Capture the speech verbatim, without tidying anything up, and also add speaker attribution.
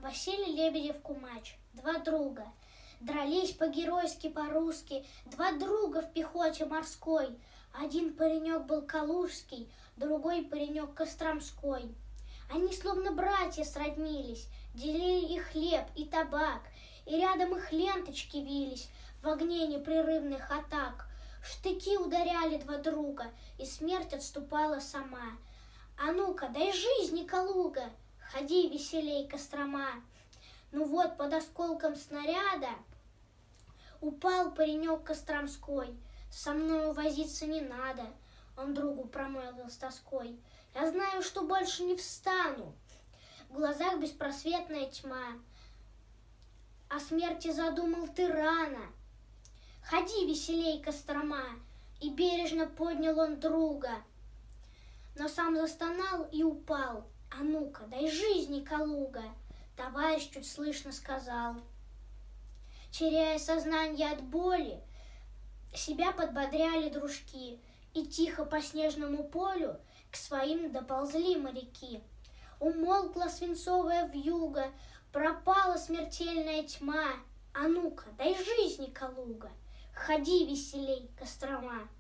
Speaker 1: Василий Лебедев, Кумач. Два друга. Дрались по-геройски, по-русски, два друга в пехоте морской. Один паренек был калужский, другой паренек костромской. Они словно братья сроднились, делили и хлеб, и табак, и рядом их ленточки вились в огне непрерывных атак. Штыки ударяли два друга, и смерть отступала сама. А ну-ка, дай жизни, Калуга, ходи веселей, Кострома. Ну вот, под осколком снаряда упал паренек костромской. Со мною возиться не надо, он другу промолвил с тоской. Я знаю, что больше не встану. В глазах беспросветная тьма. О смерти задумал ты рано. Ходи веселей, Кострома. И бережно поднял он друга, но сам застонал и упал. А ну-ка, дай жизни, Калуга, товарищ чуть слышно сказал. Теряя сознание от боли, себя подбодряли дружки, и тихо по снежному полю к своим доползли моряки. Умолкла свинцовая вьюга, пропала смертельная тьма. А ну-ка, дай жизни, Калуга, ходи веселей, Кострома.